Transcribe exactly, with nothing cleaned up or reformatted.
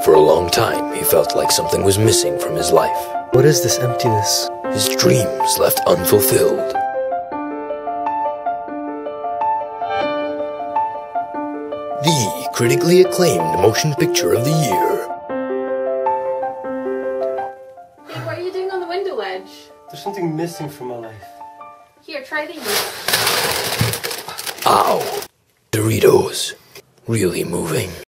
For a long time, he felt like something was missing from his life. What is this emptiness? His dreams left unfulfilled. The critically acclaimed motion picture of the year. Hey, what are you doing on the window ledge? There's something missing from my life. Here, try these. Ow! Doritos. Really moving.